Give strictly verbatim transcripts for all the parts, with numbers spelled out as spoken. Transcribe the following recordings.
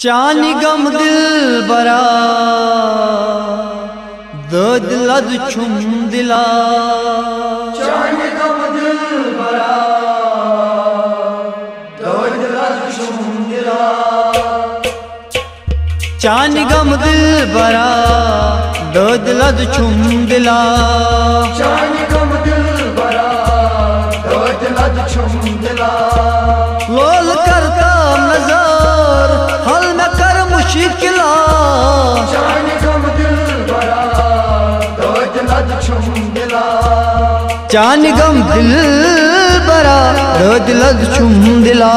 चानी गम दिल बरा दर्द लद छुम दिला। चानी गम दिल बरा दर्द लद छुम दिला। चानी गम दिल बरा दर्द लद छुम दिला। चानी गम दिल बरा दर्द लद छुम दिला। लोल करता नजर हल में कर मुश्किला। चानी गम दिल बरा दर्द लद छुम दिला। चानी गम दिल बरा दर्द लद छुम दिला।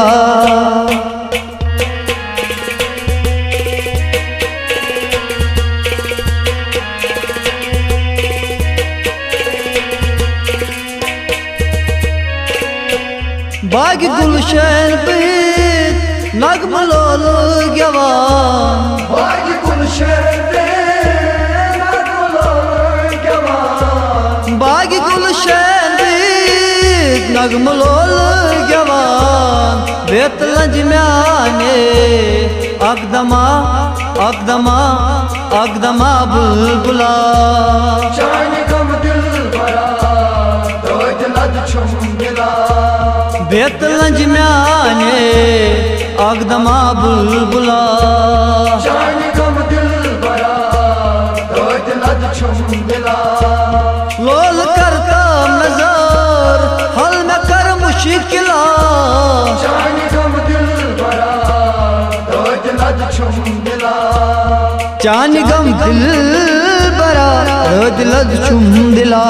बागी गुलशन पे नगम लोल गवान। बागी गुलशन पे नगम लोल गवान। बागी गुलशन पे नगम लोल गवान। बेतलंज म्याने अकदमा अकदमा अकदमा बुलबुला। चानी गम दिल बरा दर्द लद छुम दिला। बेतलंज म्याने अकदमा बुलबुला। चानी गम दिल बरा दर्द लद छुम दिला। लोल करता नजर हल में कर मुश्किला। चानी गम दिल बरा दर्द लद छुम दिला। चानी गम दिल बरा दर्द लद छुम दिला।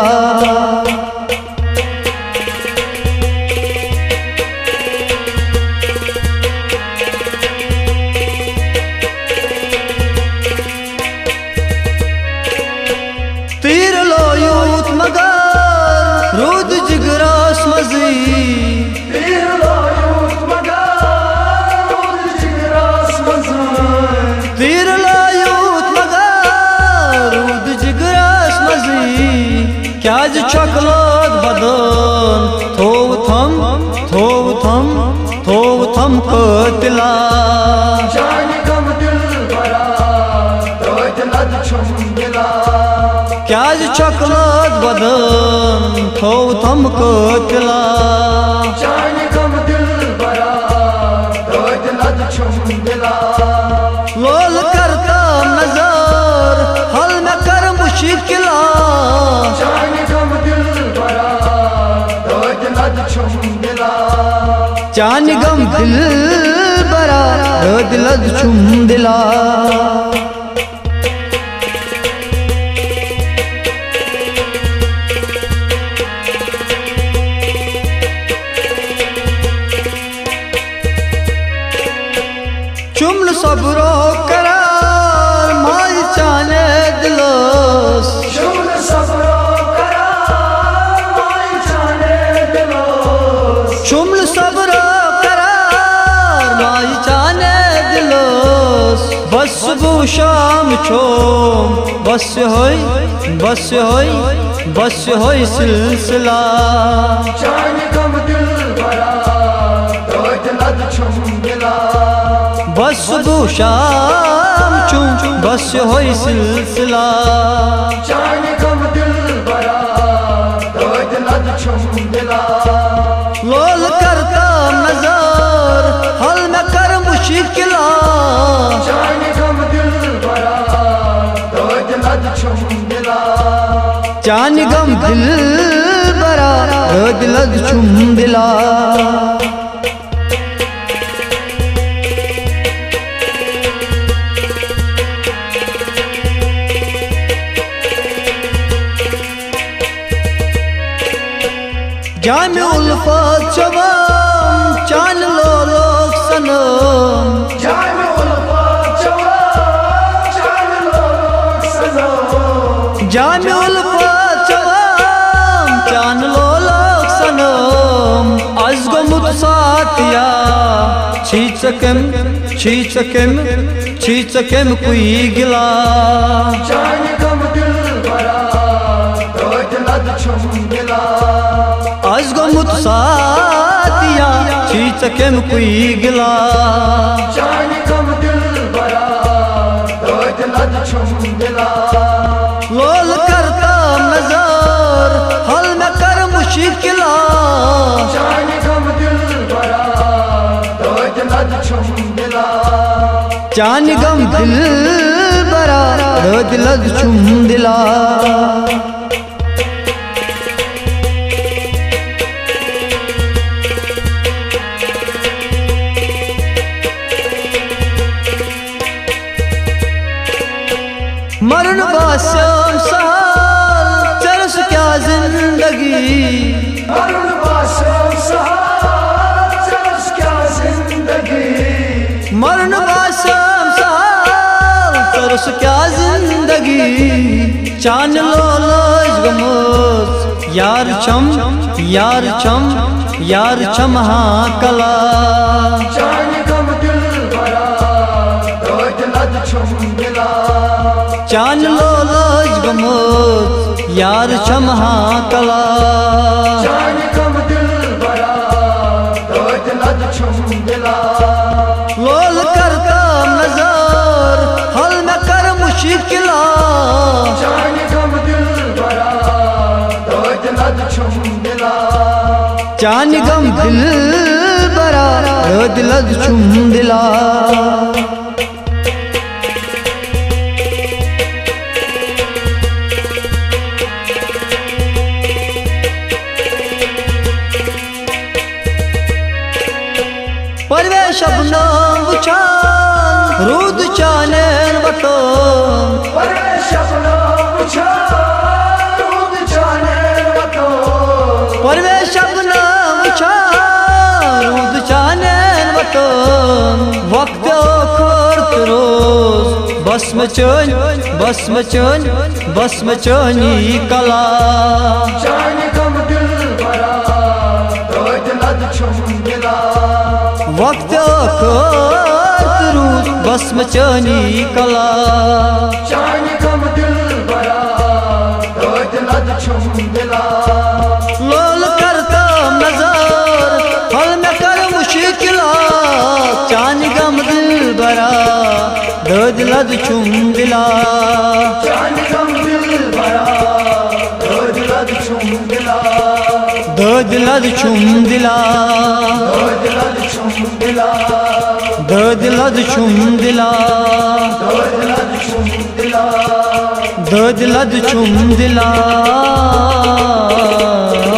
तीर लो यूत मगर रूद जिगरास मजी। तीर लो यूत मगर रूद जिगरास मजी। तीर लो यूत मगर रूद जिगरास मजी। क्या ज चकलोत बदन थोव थम थोव थम थोव थम कतला। चानी गम दिल बरा दर्द लद छुम दिला। क्या ज चकलोत बदन थोव थम कतला। चानी गम दिल बरा दर्द लद छुम दिला। लोल करता नजर हल में कर मुश्किला। चानी गम दिल बरा दर्द लद छुम दिला। चानी गम दिल बरा दर्द लद छुम दिला। चुमल सबरो करार माई चाने दिलोस। चुमल सबरो करार माई चाने दिलोस। चुमल सबरो करार माई चाने दिलोस। बस बू शाम छोम बस होई बस होई बस होई सिलसिला। चानी गम दिल बरा दर्द लद छुम दिला। बस बू शाम चुम बस होई सिलसिला। चानी गम दिल बरा दर्द लद छुम दिला। लोल करता नजर हल में कर मुश्किला। चानी गम दिल बरा दर्द लद छुम दिला। चानी गम दिल बरा दर्द लद छुम दिला। जामे उल्फत जवान चान लो लोग सनम। जामे उल्फत जवान चान लो लोग सनम। जामे उल्फत जवान चान लो लोग सनम। आज गो मुतसातिया छी चकम छी चकम छी चकम कोई गिला। चानी गम दिल बरा दर्द लद छुम दिला। आज गो मुतसातिया छी चकम कोई गिला। चानी गम दिल छुम दिला लोल करता नजर हल में कर मुश्किला जान गम दिल बरा रोज लद छुम दिला जान गम दिल बरा रोज लद छुम दिला मरण बासम सहाल चरस क्या जिंदगी मरण बासम सहाल चरस क्या जिंदगी मरण बासम सहाल चरस क्या जिंदगी चान लोलज गमोज यार छम यार छम यार छम हाँ कला जान गम दिल बरा रोज लद छुम दिला चान लोलज गमोज यार छम हाँ कला जान गम दिल बरा रोज लद छुम दिला लोल करता नजर हल में कर मुश्किला जान गम दिल बरा रोज लद छुम दिला चान गम दिल बरा रोज लद छुम दिला परवे शबनम उछाल रूद चानेन बतो परवे शबनम उछाल रूद चानेन बतो परवे शबनम उछाल रूद चानेन बतो वक्त खोर्त रोज बस में चोन बस में चोन बस में चोनी कला जान गम दिल बरा रोज लद छुम दिला वक्त खोर्त रोज बस में चोनी कला जान गम दिल बरा रोज लद छुम दिला लोल करता नजर हल में कर मुश्किला चान गम दिल बरा रोज लद छुम दिला जान गम दिल बरा रोज लद छुम दिला रोज लद छुम दिला रोज लद छुम दिला रोज लद छुम दिला रोज लद छुम दिला रोज लद छुम दिला